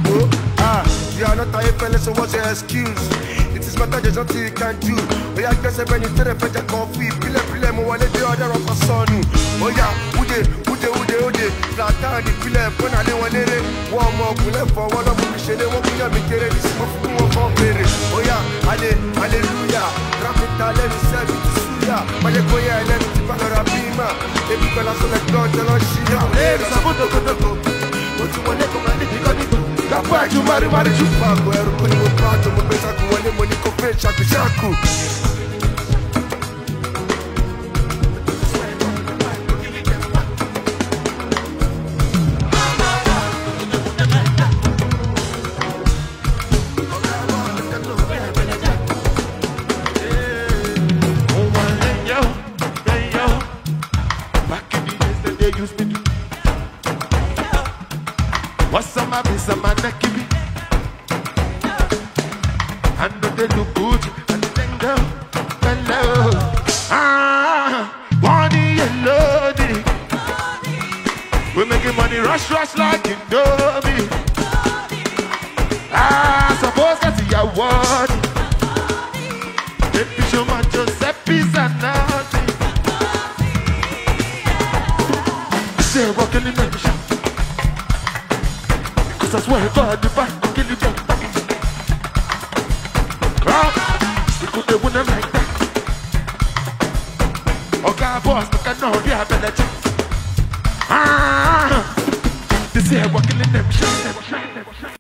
You are not a fella, so what's your excuse? It is matter, there's nothing you can do. Oh yeah, guess when you tell a fetch a coffee, pile mo wale the other of a son. Oh yeah, ude. Flat down the pile, pon ale wanere. One more pile for one of the shade, one pile me kere, this is one for pere. Oh yeah, hallelujah. Rap it all, let me serve it to suya. Male koya, let me tip on a bima. Every color so like God, tell us she have. Hey, it's a photo. What you want to come and live it. Capaz de mari de pago, era o código prato, vou pensar com o alemão, com fecha, chaco. What's some of this, man, that give me? I know they look good, and they go, hello. Money and loading. We making money rush like Indomie. Suppose that's your word. Baby, show my Giuseppe's and nothing. Say, walking in the shop. I swear to God, if I could kill you, we could have won them like that. Okay, boss, look at now, they have better check. This here, we're killing them, shine them.